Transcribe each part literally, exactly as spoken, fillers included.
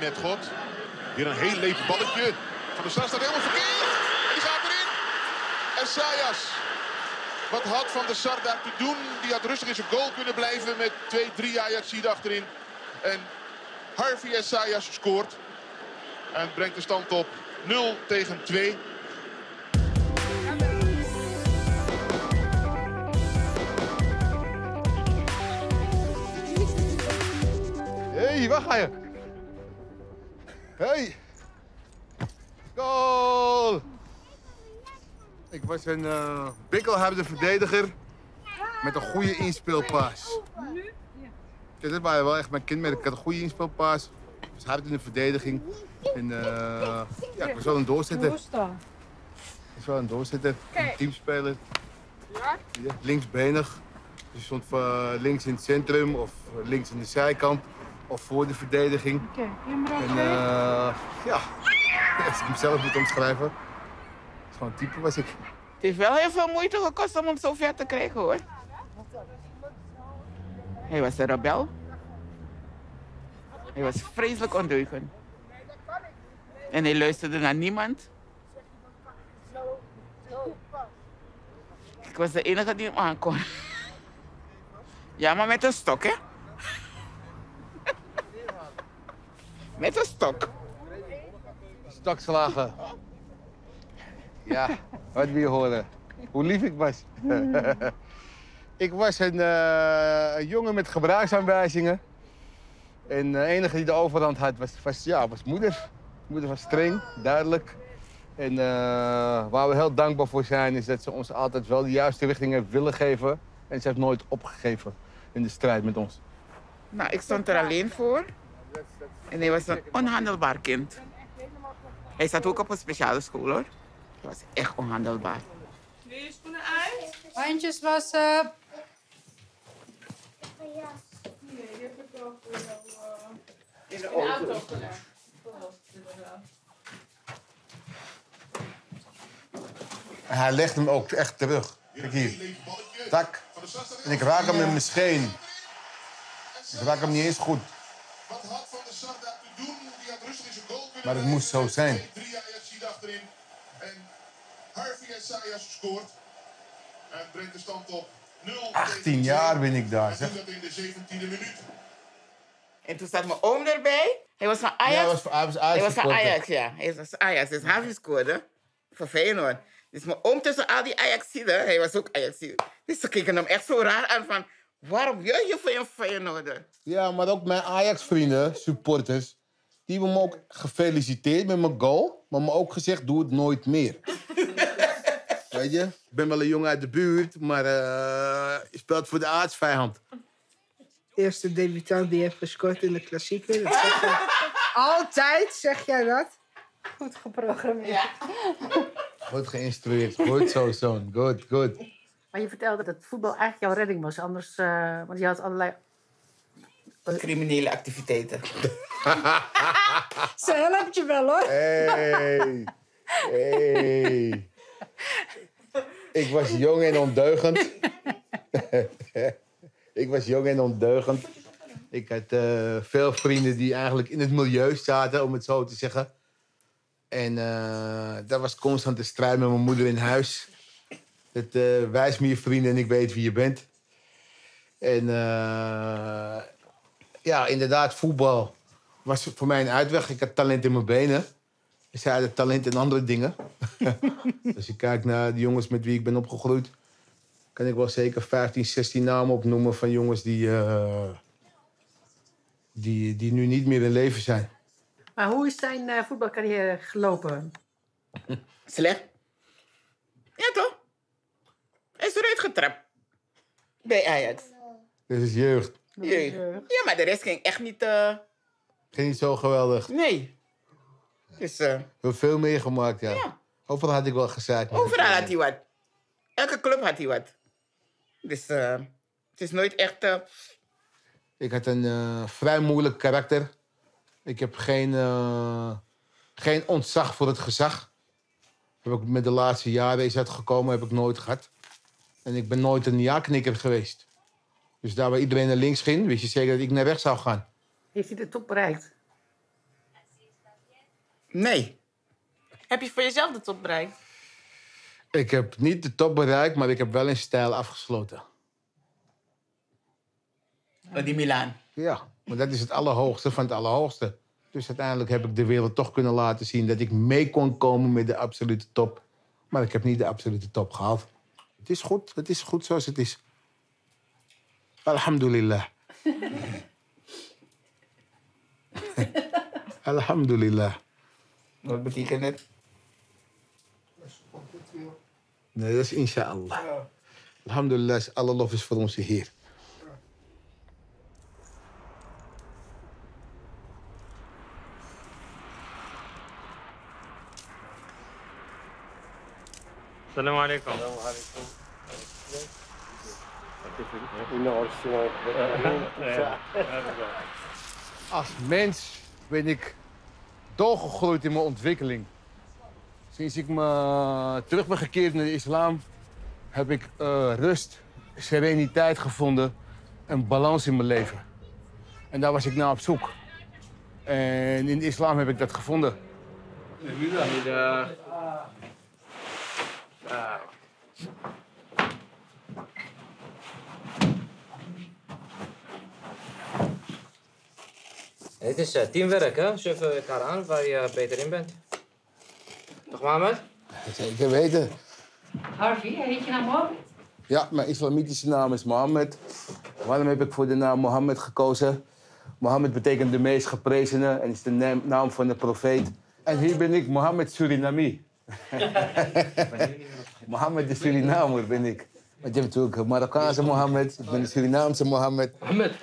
met God. Weer een heel leeg balletje. Van der Sar staat helemaal verkeerd. En die gaat erin. Essayas. Wat had Van der Sar daar te doen? Die had rustig in zijn goal kunnen blijven met twee, drie Ajaxiden achterin. En Harvey Essayas scoort. En brengt de stand op nul tegen twee. Hé, hey, waar ga je? Hey. Goal! Ik was een uh, bikkelharde verdediger met een goede inspeelpaas. Ja, dat waren wel echt mijn kenmerk. Ik had een goede inspeelpaas. Ik was hard in de verdediging. En uh, ja, ik was wel een doorzetter. Ik was wel een doorzetter. Een teamspeler. Ja, linksbenig. Dus je stond uh, links in het centrum of links in de zijkant. Of voor de verdediging. Okay. En uh, ja, als ik hem zelf moet omschrijven. Gewoon type was ik. Het heeft wel heel veel moeite gekost om hem zo ver te krijgen, hoor. Hij was een rebel. Hij was vreselijk ondeugend. En hij luisterde naar niemand. Ik was de enige die hem aankon. Ja, maar met een stok, hè? Met een stok. Stokslagen. Ja, wat wil je horen? Hoe lief ik was. Ik was een, uh, een jongen met gebruiksaanwijzingen. En de enige die de overhand had was, was, ja, was moeder. Moeder was streng, duidelijk. En uh, waar we heel dankbaar voor zijn is dat ze ons altijd wel de juiste richting heeft willen geven. En ze heeft nooit opgegeven in de strijd met ons. Nou, ik stond er alleen voor. En hij was een onhandelbaar kind. Hij zat ook op een speciale school, hoor. Hij was echt onhandelbaar. Wil je schoenen uit? Handjes wassen. Nee, die heb ik wel voor jou uh, in de auto gelegd. Hij legt hem ook echt terug. Kijk hier. Tak. En ik raak hem in mijn scheen. Ik raak hem niet eens goed. Wat had Van der Sar daar te doen? Die had rustig in zijn goal kunnen. Maar het moest zo zijn. Drie Ajaxiden achterin. En Harvey Essayas scoort. En brengt de stand op nul. achttien jaar ben ik daar, zeg. En doet dat in de zeventiende minuut. En toen zat mijn oom erbij. Hij was van Ajax. Ja, hij was van, hij was Ajax. Hij was van supporter. Ajax, ja. Hij was van Ajax. Dus Harvey scoorde voor Feyenoord. Dus mijn oom tussen al die Ajaxiden, hij was ook Ajaxide. Dus ze keken hem echt zo raar aan van... Waarom juich je voor een Feyenoorder? Ja, maar ook mijn Ajax-vrienden, supporters... die hebben me ook gefeliciteerd met mijn goal... maar me ook gezegd, doe het nooit meer. Weet je? Ik ben wel een jongen uit de buurt, maar uh, je speelt voor de aardsvijand. Eerste debutant die heeft gescoord in de klassieker. Dat zeg jij. Altijd zeg jij dat? Goed geprogrammeerd. Ja. Goed geïnstrueerd, goed zo, zoon. Goed, goed. Maar je vertelde dat voetbal eigenlijk jouw redding was. Anders, uh, want je had allerlei... Criminele activiteiten. Ze helpt je wel, hoor. Hey, hey. Ik was jong en ondeugend. Ik was jong en ondeugend. Ik had uh, veel vrienden die eigenlijk in het milieu zaten, om het zo te zeggen. En uh, dat was constant de strijd met mijn moeder in huis. Het uh, wijs me je vrienden en ik weet wie je bent. En uh, ja, inderdaad, voetbal was voor mij een uitweg. Ik had talent in mijn benen. Zij hadden talent in andere dingen. Als je kijkt naar de jongens met wie ik ben opgegroeid... kan ik wel zeker vijftien, zestien namen opnoemen van jongens die, uh, die, die nu niet meer in leven zijn. Maar hoe is zijn uh, voetbalcarrière gelopen? Slecht. Ja, toch? Hij is eruit getrapt. Bij Ajax. Dit is jeugd. Jeugd. Ja, maar de rest ging echt niet... Uh... Ging niet zo geweldig. Nee. Dus, uh... We hebben veel meegemaakt, ja. ja. Overal had ik wel gezegd. Overal had hij wat. Elke club had hij wat. Dus uh, het is nooit echt... Uh... Ik had een uh, vrij moeilijk karakter. Ik heb geen, uh, geen ontzag voor het gezag. Heb ik met de laatste jaren is dat gekomen, heb ik nooit gehad. En ik ben nooit een ja-knikker geweest. Dus daar waar iedereen naar links ging, wist je zeker dat ik naar rechts zou gaan. Heeft hij de top bereikt? Nee. Heb je voor jezelf de top bereikt? Ik heb niet de top bereikt, maar ik heb wel in stijl afgesloten. Oh, die Milaan. Ja, maar dat is het allerhoogste van het allerhoogste. Dus uiteindelijk heb ik de wereld toch kunnen laten zien dat ik mee kon komen met de absolute top. Maar ik heb niet de absolute top gehaald. Het is goed, het is goed zoals het is. Alhamdulillah. Alhamdulillah. Wat betekent het? Nee, dat is inshallah. Alhamdulillah, alle lof is voor onze Heer. Salam alaikum. Als mens ben ik doorgegroeid in mijn ontwikkeling. Sinds ik me terug ben gekeerd naar de islam, heb ik uh, rust, sereniteit gevonden en balans in mijn leven. En daar was ik naar op zoek. En in de islam heb ik dat gevonden. Goedemiddag. Het is uh, teamwerk, hè? Als je even elkaar aan waar je beter in bent. Toch, Mohammed? Zeker weten. Harvey, heet je nou Mohammed? Ja, mijn islamitische naam is Mohammed. Waarom heb ik voor de naam Mohammed gekozen? Mohammed betekent de meest geprezene en is de naam- naam van de profeet. En hier ben ik, Mohammed Surinami. Mohammed de Surinamer ben ik. Want je hebt natuurlijk een Marokkaanse Mohammed, ik ben de Surinaamse Mohammed. Mohammed.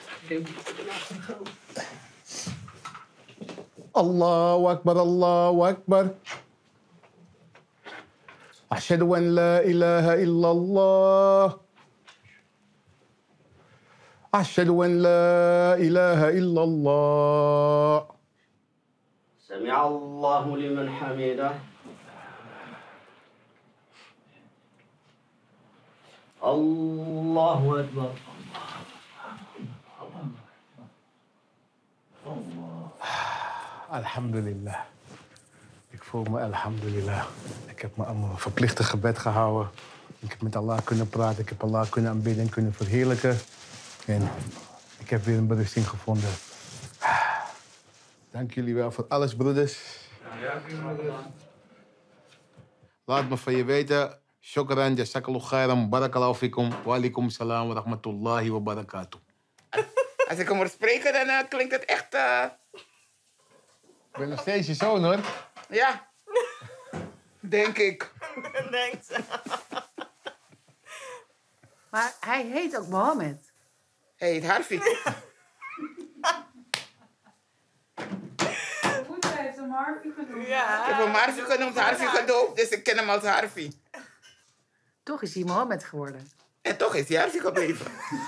Allahu Akbar, Allahu Akbar. Ashhadu an la ilaha illallah. Ashhadu an la ilaha illallah. سمع الله لمن حمده الله أكبر Alhamdulillah. Ik voel me alhamdulillah. Ik heb me aan mijn verplichte gebed gehouden. Ik heb met Allah kunnen praten. Ik heb Allah kunnen aanbidden en kunnen verheerlijken. En ik heb weer een berusting gevonden. Dank jullie wel voor alles, broeders. Laat me van je weten. Shukran, jazakallahu khairan, barakallahu fikum. Wa alaikum salam wa rahmatullahi wa barakatuh. Als ik hem hoor spreken, dan uh, klinkt het echt... Uh... Ik ben nog steeds je zoon, hoor. Ja. Denk ik. Denkt ze. Maar hij heet ook Mohammed. Hij heet Harvey. Moeder heeft hem Harvey genoemd. Ja. Ik heb hem Harvey genoemd, Harvey gedoopt, dus ik ken hem als Harvey. Toch is hij Mohammed geworden. En toch is hij Harvey gebleven.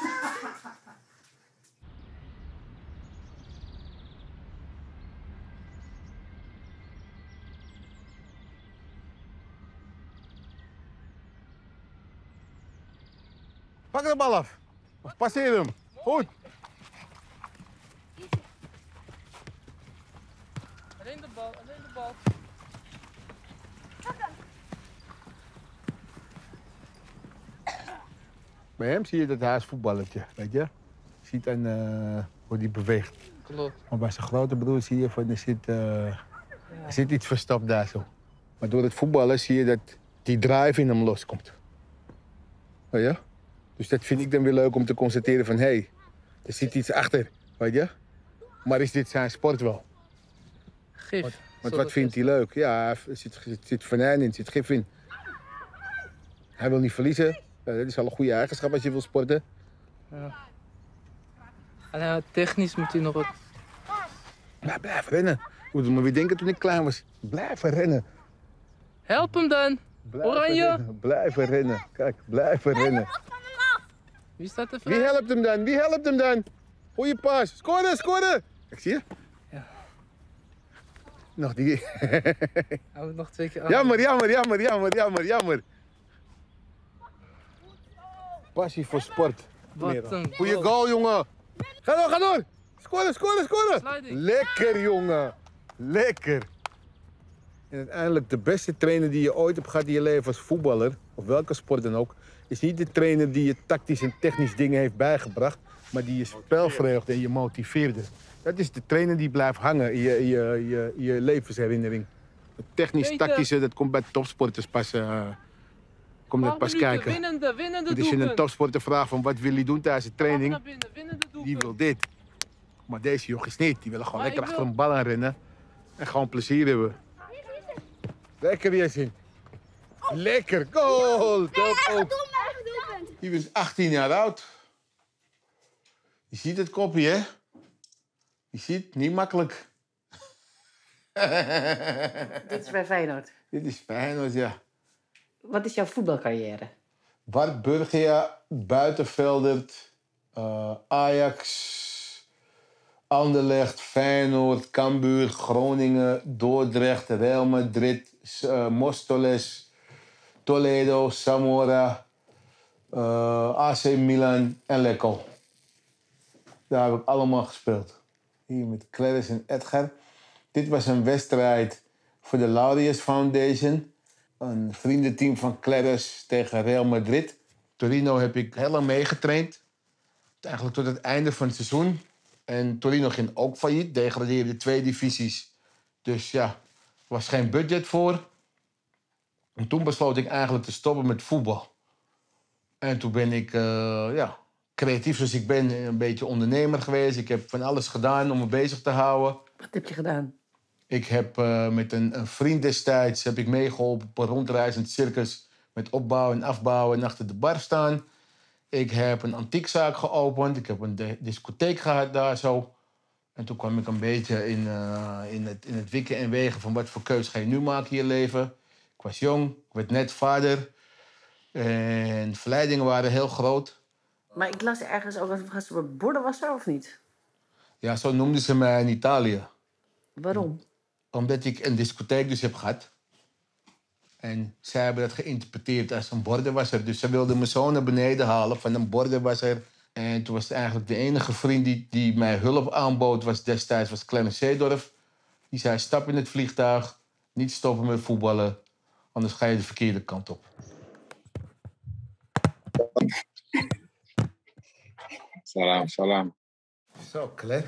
Pak de bal af. Of passeer hem. Goed. Alleen de bal, alleen de bal. Bij hem zie je dat hij is voetballertje, weet je? Je ziet aan uh, hoe hij beweegt. Klopt. Maar bij zijn grote broer zie je van er zit, uh, er zit iets verstopt daar zo. Maar door het voetballen zie je dat die drive in hem loskomt. Weet je? Dus dat vind ik dan weer leuk om te constateren van hé, hey, er zit iets achter, weet je? Maar is dit zijn sport wel? Gif. Want, want wat vindt hij leuk? Ja, er zit, er zit venijn in, er zit gif in. Hij wil niet verliezen. Ja, dat is al een goede eigenschap als je wil sporten. Ja. En uh, technisch moet hij nog wat... Ja, blijf rennen. Ik moet me weer denken toen ik klein was. Blijven rennen. Help hem dan! Blijven Oranje! Rennen. Blijven rennen. Kijk, blijven rennen. Wie staat er vrij? Wie helpt hem dan? Wie helpt hem dan? Goeie pas. Scoren, scoren! Kijk, zie je? Ja. Nog die. Hij moet nog twee keer aan. Jammer, jammer, jammer, jammer, jammer, jammer. Passie voor sport. Wat een Goeie goal. goal, jongen. Ga door, ga door. Scoren, scoren, scoren. Sliding. Lekker, jongen. Lekker. En uiteindelijk de beste trainer die je ooit hebt gehad in je leven als voetballer, of welke sport dan ook, is niet de trainer die je tactisch en technisch dingen heeft bijgebracht, maar die je spel verheugde en je motiveerde. Dat is de trainer die blijft hangen in je, in je, in je, in je levensherinnering. Het technisch-tactische, dat komt bij topsporters pas, uh, komt dat pas minuten, kijken. Winnende, winnende Dus als je een doelpunt. topsporter vraagt van wat wil hij doen tijdens de training, Naar binnen, winnende die doelpunt. wil dit. Maar deze jongens niet. Die willen gewoon Maar lekker ik achter wil- een bal aan rennen en gewoon plezier hebben. Lekker, Jessin. Lekker, goal! Top ook. Je bent achttien jaar oud. Je ziet het kopje, hè? Je ziet, niet makkelijk. Dit is bij Feyenoord. Dit is Feyenoord, ja. Wat is jouw voetbalcarrière? Bart Burgia, Buitenveldert, uh, Ajax, Anderlecht, Feyenoord, Cambuur, Groningen, Dordrecht, Real Madrid, uh, Móstoles, Toledo, Zamora, uh, A C Milan en Lecco. Daar heb ik allemaal gespeeld. Hier met Clarence en Edgar. Dit was een wedstrijd voor de Laureus Foundation. Een vriendenteam van Clarence tegen Real Madrid. Torino heb ik heel lang meegetraind. Eigenlijk tot het einde van het seizoen. En Torino ging ook failliet, degradeerde twee divisies. Dus ja, er was geen budget voor. En toen besloot ik eigenlijk te stoppen met voetbal. En toen ben ik, uh, ja, creatief zoals ik ben, een beetje ondernemer geweest. Ik heb van alles gedaan om me bezig te houden. Wat heb je gedaan? Ik heb uh, met een, een vriend destijds heb ik meegeholpen op een rondreizend circus met opbouwen en afbouwen en achter de bar staan. Ik heb een antiekzaak geopend. Ik heb een de- discotheek gehad daar zo. En toen kwam ik een beetje in, uh, in, het, in het wikken en wegen van wat voor keus ga je nu maken in je leven. Ik was jong, ik werd net vader. En verleidingen waren heel groot. Maar ik las ergens ook, was ze een bordenwasser of niet? Ja, zo noemden ze mij in Italië. Waarom? Omdat ik een discotheek dus heb gehad. En zij hebben dat geïnterpreteerd als een bordenwasser. Dus ze wilden mijn zoon naar beneden halen van een bordenwasser. En toen was het eigenlijk de enige vriend die, die mij hulp aanbood, was destijds was Clemens Seedorf. Die zei, stap in het vliegtuig, niet stoppen met voetballen, anders ga je de verkeerde kant op. Salam, salam. Zo, Claire.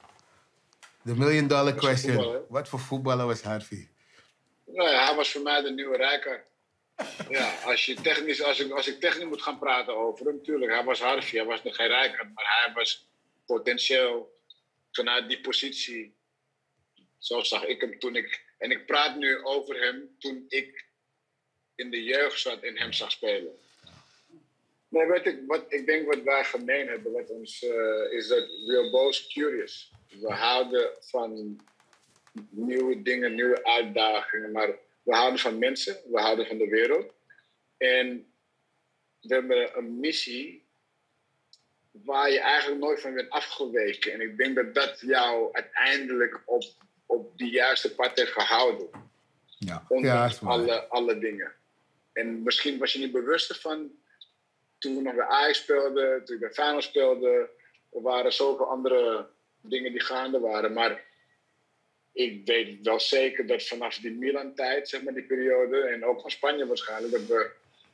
The million dollar Wat voor question. voetballer? Wat voor voetballer was Harvey? Nou ja, hij was voor mij de nieuwe Rijker. Ja, als, je technisch, als, ik, als ik technisch moet gaan praten over hem, natuurlijk, hij was Harvey, hij was nog geen Rijker, maar hij was potentieel vanuit die positie. Zo zag ik hem toen ik... En ik praat nu over hem toen ik in de jeugd zat en hem zag spelen. Nee, wat ik, wat, ik denk wat wij gemeen hebben, wat ons, uh, is dat we are both curious. We houden van nieuwe dingen, nieuwe uitdagingen, maar we houden van mensen, we houden van de wereld. En we hebben een missie waar je eigenlijk nooit van bent afgeweken. En ik denk dat dat jou uiteindelijk op, op die juiste pad heeft gehouden. Ja, Ondanks ja, alle, alle dingen. En misschien was je niet bewust ervan toen we nog bij Ajax speelden, toen ik bij Feyenoord speelde. Er waren zoveel andere dingen die gaande waren. Maar ik weet wel zeker dat vanaf die Milan-tijd, zeg maar die periode, en ook van Spanje waarschijnlijk, dat we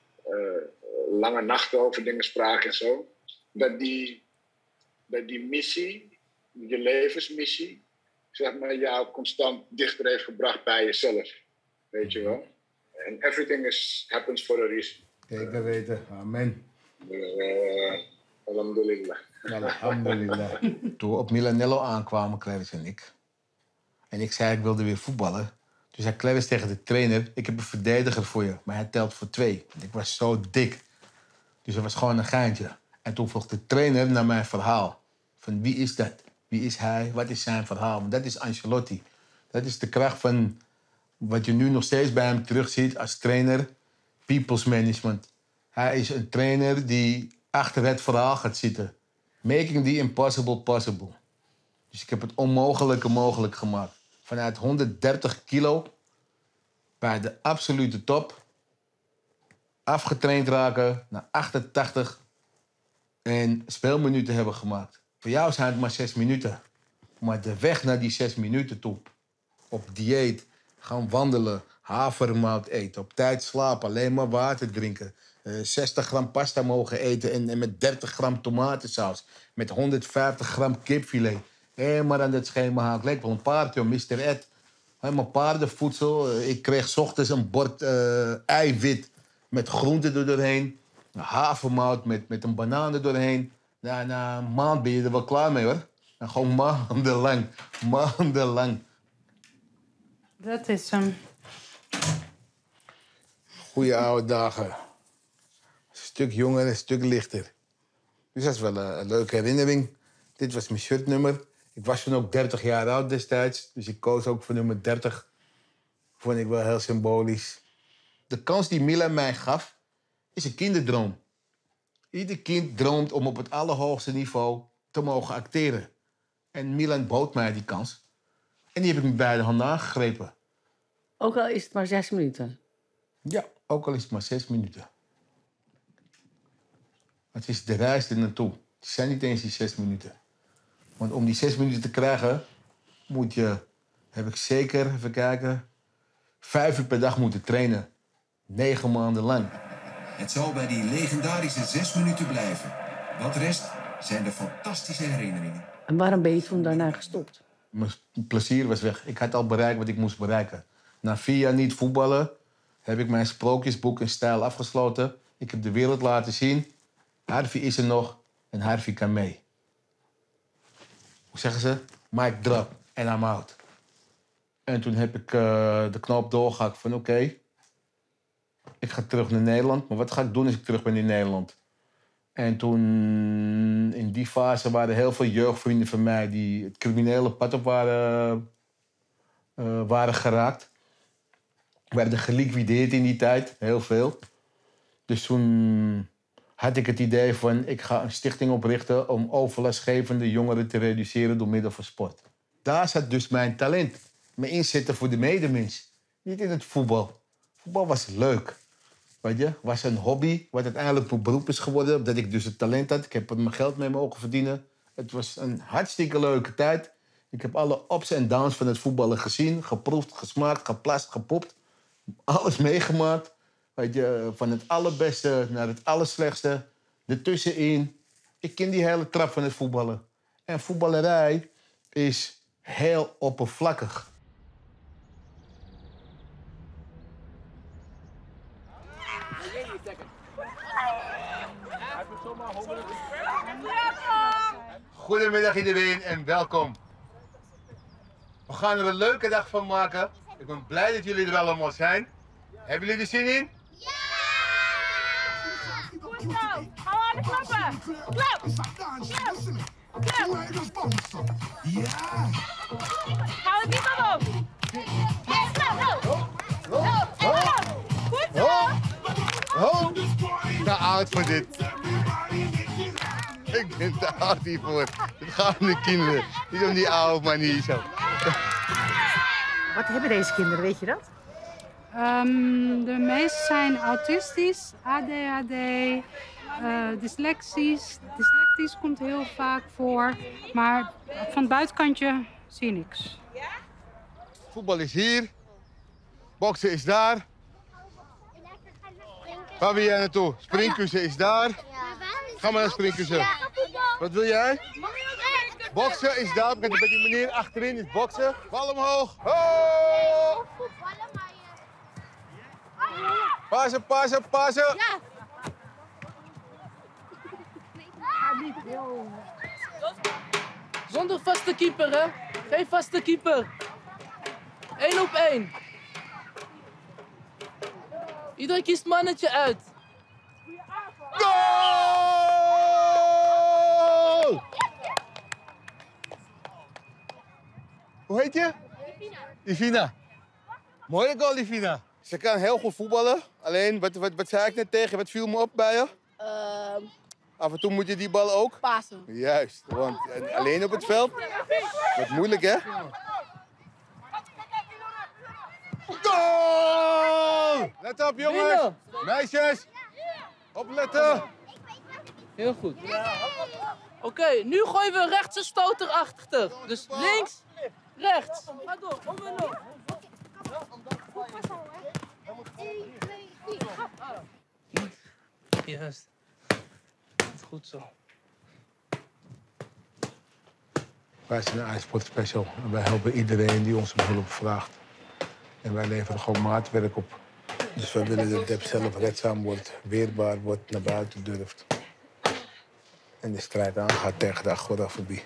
uh, lange nachten over dingen spraken en zo. Dat die, dat die missie, je levensmissie, zeg maar, jou constant dichter heeft gebracht bij jezelf. Weet je wel? En everything is, happens for a reason. Zeker weten. Amen. Uh, alhamdulillah. Alhamdulillah. Toen we op Milanello aankwamen, Clarence en ik. En ik zei, ik wilde weer voetballen. Toen zei Clarence tegen de trainer, ik heb een verdediger voor je, maar hij telt voor twee. Ik was zo dik. Dus dat was gewoon een geintje. En toen vroeg de trainer naar mijn verhaal. Van wie is dat? Wie is hij? Wat is zijn verhaal? Want dat is Ancelotti. Dat is de kracht van wat je nu nog steeds bij hem terugziet als trainer. People's management. Hij is een trainer die achter het verhaal gaat zitten. Making the impossible possible. Dus ik heb het onmogelijke mogelijk gemaakt. Vanuit honderddertig kilo, bij de absolute top, afgetraind raken naar achtentachtig en speelminuten hebben gemaakt. Voor jou zijn het maar zes minuten. Maar de weg naar die zes minuten toe, op dieet, Gaan wandelen, havermout eten, op tijd slapen, alleen maar water drinken. Uh, zestig gram pasta mogen eten en, en met dertig gram tomatensaus. Met honderdvijftig gram kipfilet. Helemaal aan het schema haak. Lijkt wel een paard, joh, mister Ed. Helemaal paardenvoedsel. Uh, ik kreeg 's ochtends een bord uh, eiwit met groenten er doorheen. Havermout met, met een banaan er doorheen. Na, na een maand ben je er wel klaar mee, hoor. Nou, gewoon maandenlang. Maandenlang. Dat is hem. Goeie oude dagen. Een stuk jonger, een stuk lichter. Dus dat is wel een, een leuke herinnering. Dit was mijn shirtnummer. Ik was toen ook dertig jaar oud destijds. Dus ik koos ook voor nummer dertig. Vond ik wel heel symbolisch. De kans die Milan mij gaf, is een kinderdroom. Ieder kind droomt om op het allerhoogste niveau te mogen acteren. En Milan bood mij die kans. En die heb ik met beide handen aangegrepen. Ook al is het maar zes minuten. Ja, ook al is het maar zes minuten. Het is de reis er naartoe. Het zijn niet eens die zes minuten. Want om die zes minuten te krijgen, moet je, heb ik zeker, even kijken, vijf uur per dag moeten trainen. Negen maanden lang. Het zal bij die legendarische zes minuten blijven. Wat rest zijn de fantastische herinneringen. En waarom ben je toen daarna gestopt? Mijn plezier was weg. Ik had al bereikt wat ik moest bereiken. Na vier jaar niet voetballen heb ik mijn sprookjesboek in stijl afgesloten. Ik heb de wereld laten zien. Harvey is er nog en Harvey kan mee. Hoe zeggen ze? Mic drop en I'm out. En toen heb ik uh, de knoop doorgehakt van oké, okay, ik ga terug naar Nederland. Maar wat ga ik doen als ik terug ben in Nederland? En toen, in die fase, waren heel veel jeugdvrienden van mij die het criminele pad op waren, uh, waren geraakt. Werden geliquideerd in die tijd, heel veel. Dus toen had ik het idee van, ik ga een stichting oprichten om overlastgevende jongeren te reduceren door middel van sport. Daar zat dus mijn talent. Mijn inzetten voor de medemens. Niet in het voetbal. Voetbal was leuk. Weet je, was een hobby, wat uiteindelijk mijn beroep is geworden. Omdat ik dus het talent had. Ik heb er mijn geld mee mogen verdienen. Het was een hartstikke leuke tijd. Ik heb alle ups en downs van het voetballen gezien. Geproefd, gesmaakt, geplast, gepopt. Alles meegemaakt. Weet je, van het allerbeste naar het allerslechtste. Ertussenin. Ik ken die hele trap van het voetballen. En voetballerij is heel oppervlakkig. Goedemiddag iedereen en welkom. We gaan er een leuke dag van maken. Ik ben blij dat jullie er allemaal zijn. Hebben jullie er zin in? Ja! Goed zo! Hou aan de klappen! Klap! Klap! Klap! Ja! Hou het niet maar op! Ja, klap! Go! Go! Goed zo! Oh, te oud voor dit. Ik ben te oud hiervoor. Het gaat om de kinderen. Niet om die oude manier zo. Wat hebben deze kinderen, weet je dat? Um, de meeste zijn autistisch, A D H D, uh, dyslexisch. Dyslectisch komt heel vaak voor. Maar van het buitenkantje zie je niks. Voetbal is hier. Boksen is daar. Waar wil jij naartoe? Springkussen is daar. Ga maar naar springkussen. Wat wil jij? Boksen is daar. Bij die meneer achterin is boksen. Bal omhoog. Ho! Passen, passen, passen. Zonder vaste keeper, hè? Geen vaste keeper. Eén op één. Iedereen kiest mannetje uit. Goal! Hoe heet je? Livina. Mooie goal, Livina. Ze kan heel goed voetballen. Alleen, wat, wat, wat zei ik net tegen? Wat viel me op bij je? Uh, Af en toe moet je die bal ook? Pasen. Juist, want alleen op het veld? Wat moeilijk, hè? Goal! Let op, jongens. Meisjes. Opletten. Heel goed. Oké, okay, nu gooien we een rechtse stoter achter. Dus links, rechts. Ga door, om en om. Juist. Goed zo. Wij zijn een iSport Special en wij helpen iedereen die ons om hulp vraagt. En wij leveren gewoon maatwerk op. Dus wij willen dat Deb zelf redzaam wordt, weerbaar wordt, naar buiten durft. En de strijd aangaat tegen de agorafobie.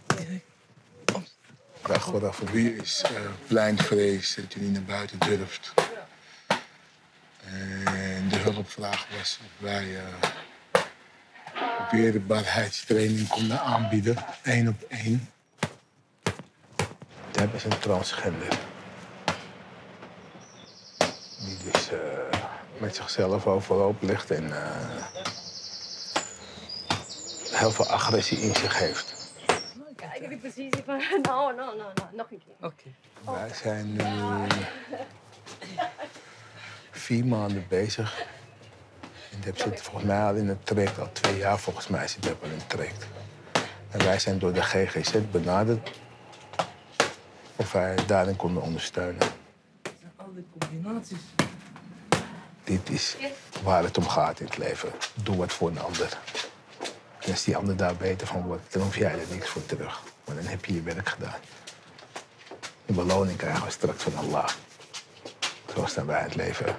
De agorafobie is uh, pleinvrees, dat je niet naar buiten durft. En de hulpvraag was of wij uh, weerbaarheidstraining konden aanbieden, één op één. Deb is een transgender. Die dus uh, met zichzelf overhoop ligt en uh, heel veel agressie in zich heeft. Kijk, ik precies. Ik van, no, no, no, no, nog een keer. Oké. Okay. Wij zijn nu vier maanden bezig. En Deb zit volgens mij al in het traject, al twee jaar volgens mij zit Deb al in het traject. En wij zijn door de G G Z benaderd of wij daarin konden ondersteunen. Al die combinaties. Dit is waar het om gaat in het leven. Doe wat voor een ander. En als die ander daar beter van wordt, dan hoef jij er niks voor terug. Maar dan heb je je werk gedaan. De beloning krijgen we straks van Allah. Zo staan wij het leven.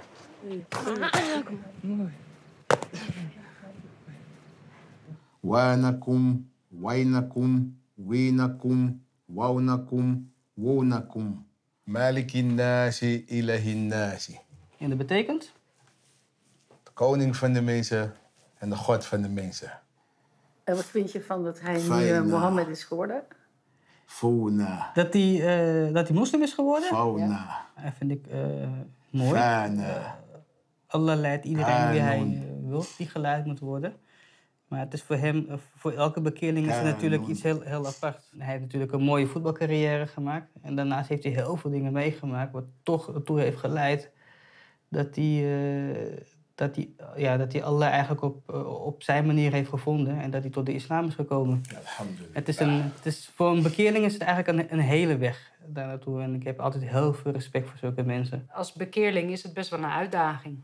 Wainakum, wainakum, winakum, waunakum, wonakum. Malikin nasi, ilahin nasi. En dat betekent? De koning van de mensen en de God van de mensen. En wat vind je van dat hij nu Fijna. uh, Mohammed is geworden? Fauna. Dat hij uh, dat hij moslim is geworden? Fauna. Ja. Dat vind ik uh, mooi. Fana. Uh, Allah leidt iedereen wie hij Kanon. uh, wil, die geleid moet worden. Maar het is voor hem, uh, voor elke bekeerling is het Kanon. natuurlijk iets heel, heel apart. Hij heeft natuurlijk een mooie voetbalcarrière gemaakt. En daarnaast heeft hij heel veel dingen meegemaakt, wat toch ertoe heeft geleid dat hij, uh, dat hij, ja, dat hij Allah eigenlijk op, uh, op zijn manier heeft gevonden en dat hij tot de islam is gekomen. Alhamdulillah. Het is een, het is, voor een bekeerling is het eigenlijk een, een hele weg daar naartoe. En ik heb altijd heel veel respect voor zulke mensen. Als bekeerling is het best wel een uitdaging.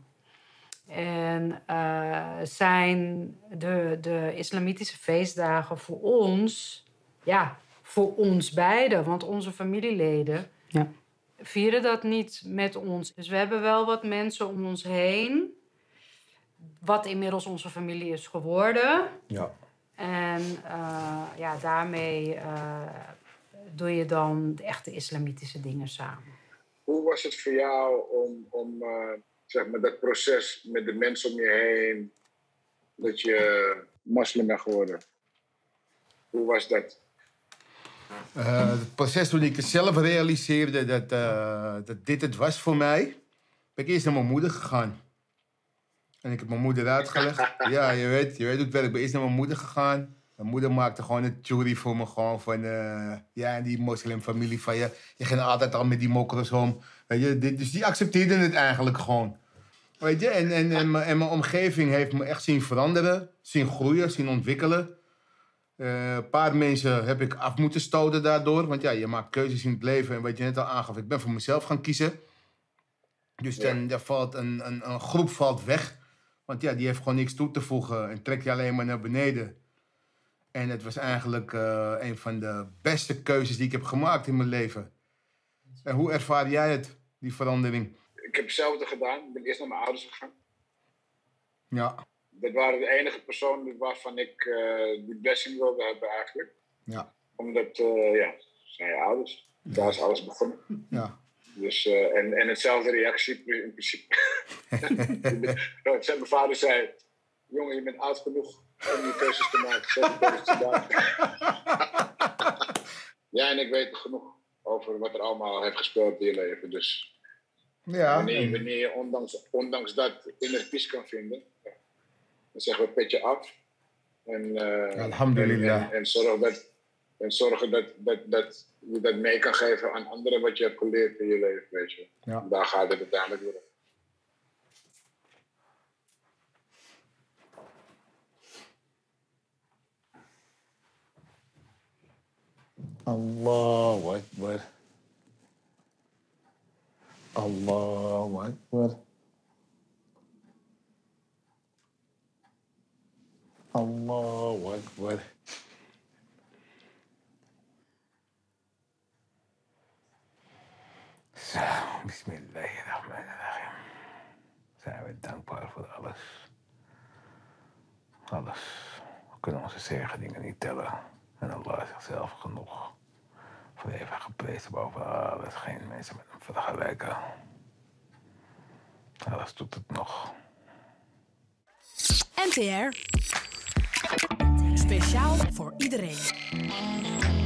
En uh, zijn de, de islamitische feestdagen voor ons, ja, voor ons beiden, want onze familieleden ja. vieren dat niet met ons. Dus we hebben wel wat mensen om ons heen, wat inmiddels onze familie is geworden. Ja. En uh, ja, daarmee uh, doe je dan de echte islamitische dingen samen. Hoe was het voor jou om, om uh, zeg maar dat proces met de mensen om je heen, dat je moslim bent geworden? Hoe was dat? Uh, het proces toen ik het zelf realiseerde dat, uh, dat dit het was voor mij, ben ik eerst naar mijn moeder gegaan. En ik heb mijn moeder uitgelegd. Ja, je weet, je weet hoe het werkt. Ik ben eerst naar mijn moeder gegaan. Mijn moeder maakte gewoon een jury voor me. Gewoon van, uh, ja, die moslimfamilie van je. Je ging altijd al met die mokros om. Weet je, dit, dus die accepteerden het eigenlijk gewoon. Weet je, en, en, en, en mijn omgeving heeft me echt zien veranderen. Zien groeien, zien ontwikkelen. Uh, een paar mensen heb ik af moeten stoten daardoor. Want ja, je maakt keuzes in het leven. En wat je net al aangaf, ik ben voor mezelf gaan kiezen. Dus dan ja. valt een, een, een groep valt weg. Want ja, die heeft gewoon niks toe te voegen. En trek je alleen maar naar beneden. En het was eigenlijk uh, een van de beste keuzes die ik heb gemaakt in mijn leven. En hoe ervaar jij het, die verandering? Ik heb hetzelfde gedaan. Ik ben eerst naar mijn ouders gegaan. Ja. Dat waren de enige personen waarvan ik uh, die blessing wilde hebben eigenlijk. Ja. Omdat, uh, ja, zijn je ouders. Daar is alles begonnen. Ja. Dus, uh, en, en hetzelfde reactie in principe. Mijn vader zei, jongen, je bent oud genoeg om je keuzes te maken. Zelf keuzes te maken. Ja, en ik weet genoeg over wat er allemaal heeft gespeeld in je leven. Dus ja. wanneer, wanneer je ondanks, ondanks dat inner peace kan vinden, dan zeggen we petje af. En, uh, Alhamdulillah. En, en, en zorgen, dat, en zorgen dat, dat, dat je dat mee kan geven aan anderen wat je hebt geleerd in je leven, weet je. Ja. Daar gaat het uiteindelijk weer om. Allahu Akbar. Akbar. Allahu Akbar. Zo, bismillahirrahmanirrahim. Zijn we dankbaar voor alles. Alles. We kunnen onze zegeningen niet tellen. En Allah is zichzelf genoeg. Voor even geprezen boven alles. Geen mensen met hem vergelijken. Alles doet het nog. N T R. Speciaal voor iedereen.